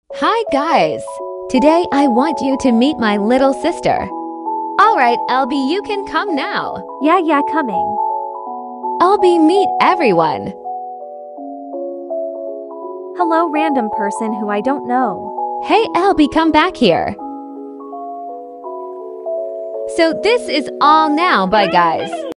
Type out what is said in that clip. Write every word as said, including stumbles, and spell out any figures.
Hi guys! Today I want you to meet my little sister. Alright, L B, you can come now. Yeah, yeah, coming. L B, meet everyone. Hello, random person who I don't know. Hey L B, come back here. So this is all now, bye guys.